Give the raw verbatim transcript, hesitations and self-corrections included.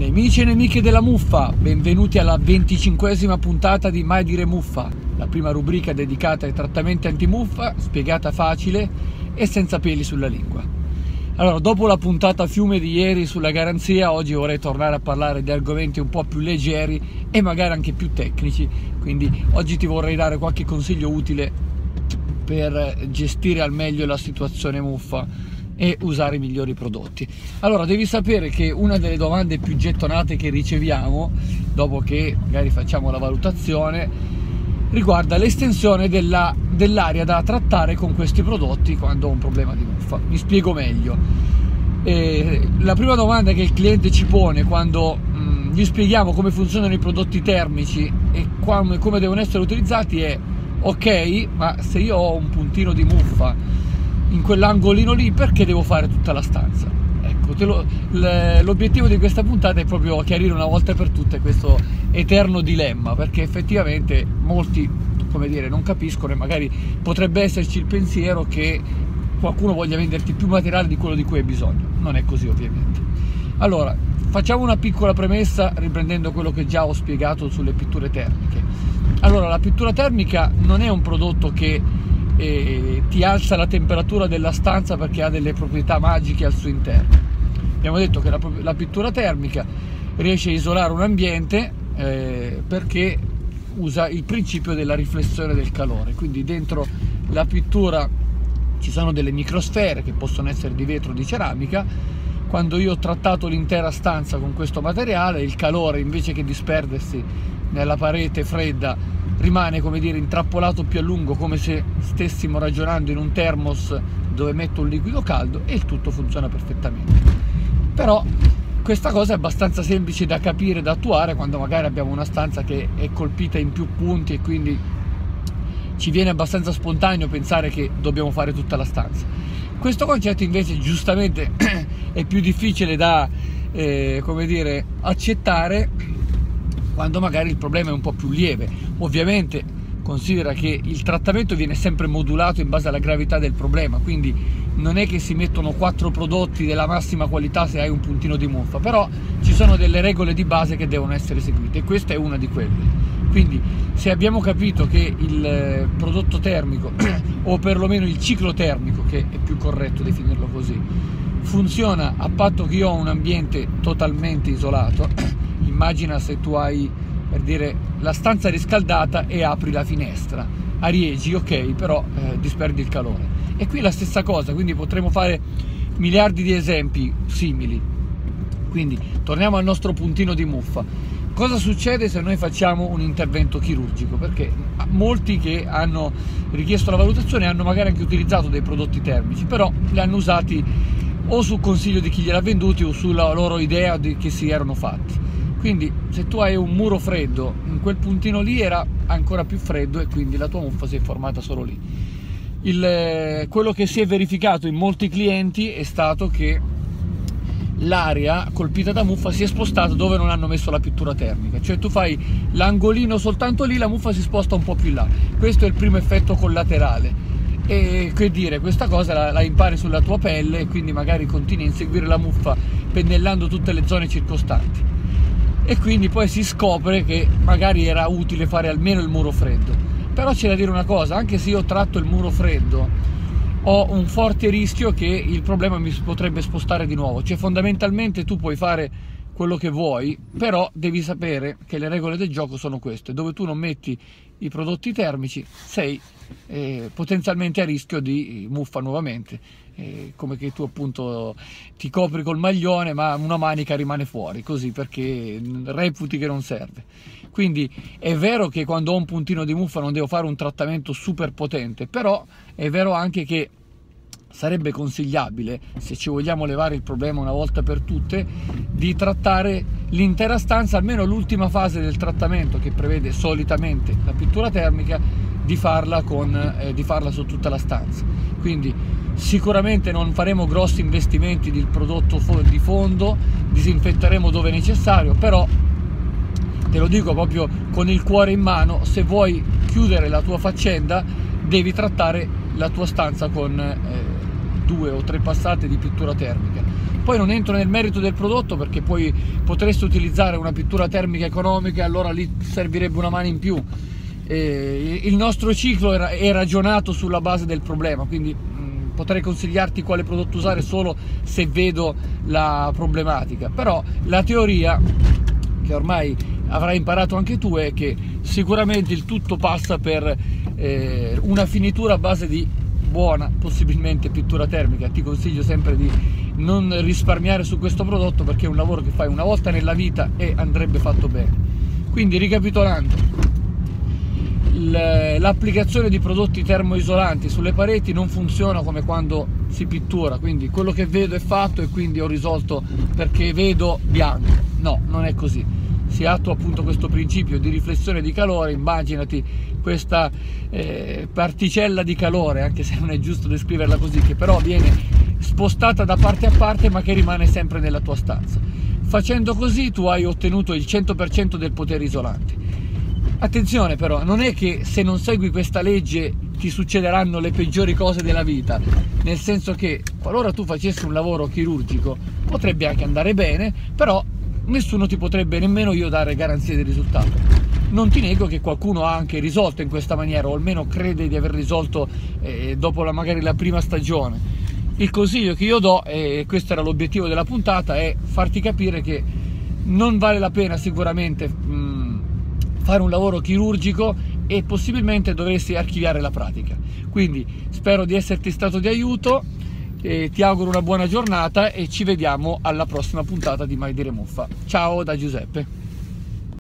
Nemici e nemiche della muffa, benvenuti alla venticinquesima puntata di Mai Dire Muffa, la prima rubrica dedicata ai trattamenti antimuffa, spiegata facile e senza peli sulla lingua. Allora, dopo la puntata fiume di ieri sulla garanzia, oggi vorrei tornare a parlare di argomenti un po' più leggeri e magari anche più tecnici, quindi oggi ti vorrei dare qualche consiglio utile per gestire al meglio la situazione muffa e usare i migliori prodotti. Allora, devi sapere che una delle domande più gettonate che riceviamo dopo che magari facciamo la valutazione riguarda l'estensione della, dell'area da trattare con questi prodotti quando ho un problema di muffa. Mi spiego meglio. Eh, la prima domanda che il cliente ci pone quando mh, gli spieghiamo come funzionano i prodotti termici e come, come devono essere utilizzati è: ok, ma se io ho un puntino di muffa in quell'angolino lì, perché devo fare tutta la stanza? Ecco, l'obiettivo di questa puntata è proprio chiarire una volta per tutte questo eterno dilemma, perché effettivamente molti, come dire, non capiscono e magari potrebbe esserci il pensiero che qualcuno voglia venderti più materiale di quello di cui hai bisogno. Non è così, ovviamente. Allora, facciamo una piccola premessa riprendendo quello che già ho spiegato sulle pitture termiche. Allora, la pittura termica non è un prodotto che e ti alza la temperatura della stanza perché ha delle proprietà magiche al suo interno. Abbiamo detto che la, la pittura termica riesce a isolare un ambiente eh, perché usa il principio della riflessione del calore, quindi dentro la pittura ci sono delle microsfere che possono essere di vetro o di ceramica. Quando io ho trattato l'intera stanza con questo materiale, il calore, invece che disperdersi nella parete fredda, rimane, come dire, intrappolato più a lungo, come se stessimo ragionando in un thermos dove metto un liquido caldo, e il tutto funziona perfettamente. Però questa cosa è abbastanza semplice da capire, da attuare quando magari abbiamo una stanza che è colpita in più punti e quindi ci viene abbastanza spontaneo pensare che dobbiamo fare tutta la stanza. Questo concetto invece giustamente è più difficile da eh, come dire, accettare quando magari il problema è un po' più lieve. Ovviamente considera che il trattamento viene sempre modulato in base alla gravità del problema, quindi non è che si mettono quattro prodotti della massima qualità se hai un puntino di muffa, però ci sono delle regole di base che devono essere seguite e questa è una di quelle. Quindi se abbiamo capito che il prodotto termico o perlomeno il ciclo termico, che è più corretto definirlo così, funziona a patto che io ho un ambiente totalmente isolato. Immagina se tu hai, per dire, la stanza riscaldata e apri la finestra, arieggi, ok, però eh, disperdi il calore. E qui la stessa cosa, quindi potremo fare miliardi di esempi simili. Quindi torniamo al nostro puntino di muffa. Cosa succede se noi facciamo un intervento chirurgico? Perché molti che hanno richiesto la valutazione hanno magari anche utilizzato dei prodotti termici, però li hanno usati o sul consiglio di chi gliel'ha venduti o sulla loro idea di che si erano fatti. Quindi se tu hai un muro freddo, in quel puntino lì era ancora più freddo e quindi la tua muffa si è formata solo lì. Il, quello che si è verificato in molti clienti è stato che l'area colpita da muffa si è spostata dove non hanno messo la pittura termica, cioè tu fai l'angolino soltanto lì, la muffa si sposta un po' più in là. Questo è il primo effetto collaterale e, che dire, questa cosa la, la impari sulla tua pelle e quindi magari continui a inseguire la muffa pennellando tutte le zone circostanti. E quindi poi si scopre che magari era utile fare almeno il muro freddo. Però c'è da dire una cosa: anche se io tratto il muro freddo ho un forte rischio che il problema mi potrebbe spostare di nuovo. Cioè fondamentalmente tu puoi fare quello che vuoi, però devi sapere che le regole del gioco sono queste: dove tu non metti i prodotti termici sei eh, potenzialmente a rischio di muffa nuovamente, eh, come che tu appunto ti copri col maglione ma una manica rimane fuori così perché reputi che non serve. Quindi è vero che quando ho un puntino di muffa non devo fare un trattamento super potente, però è vero anche che sarebbe consigliabile, se ci vogliamo levare il problema una volta per tutte, di trattare l'intera stanza, almeno l'ultima fase del trattamento che prevede solitamente la pittura termica, di farla, con, eh, di farla su tutta la stanza. Quindi sicuramente non faremo grossi investimenti di prodotto di fondo, disinfetteremo dove è necessario, però te lo dico proprio con il cuore in mano: se vuoi chiudere la tua faccenda devi trattare la tua stanza con eh, due o tre passate di pittura termica. Poi non entro nel merito del prodotto perché poi potresti utilizzare una pittura termica economica e allora lì servirebbe una mano in più. Eh, il nostro ciclo era, è ragionato sulla base del problema, quindi mh, potrei consigliarti quale prodotto usare solo se vedo la problematica. Però la teoria, che ormai avrai imparato anche tu, è che sicuramente il tutto passa per eh, una finitura a base di buona, possibilmente pittura termica. Ti consiglio sempre di non risparmiare su questo prodotto perché è un lavoro che fai una volta nella vita e andrebbe fatto bene. Quindi, ricapitolando, l'applicazione di prodotti termoisolanti sulle pareti non funziona come quando si pittura, quindi quello che vedo è fatto e quindi ho risolto perché vedo bianco. No, non è così. Si attua appunto questo principio di riflessione di calore. Immaginati questa eh, particella di calore, anche se non è giusto descriverla così, che però viene spostata da parte a parte ma che rimane sempre nella tua stanza. Facendo così tu hai ottenuto il cento per cento del potere isolante. Attenzione però, non è che se non segui questa legge ti succederanno le peggiori cose della vita, nel senso che qualora tu facessi un lavoro chirurgico potrebbe anche andare bene, però nessuno ti potrebbe, nemmeno io, dare garanzie di risultato. Non ti nego che qualcuno ha anche risolto in questa maniera, o almeno crede di aver risolto eh, dopo la, magari la prima stagione. Il consiglio che io do, e questo era l'obiettivo della puntata, è farti capire che non vale la pena sicuramente mh, fare un lavoro chirurgico e possibilmente dovresti archiviare la pratica. Quindi spero di esserti stato di aiuto. E ti auguro una buona giornata e ci vediamo alla prossima puntata di Mai Dire Muffa. Ciao da Giuseppe.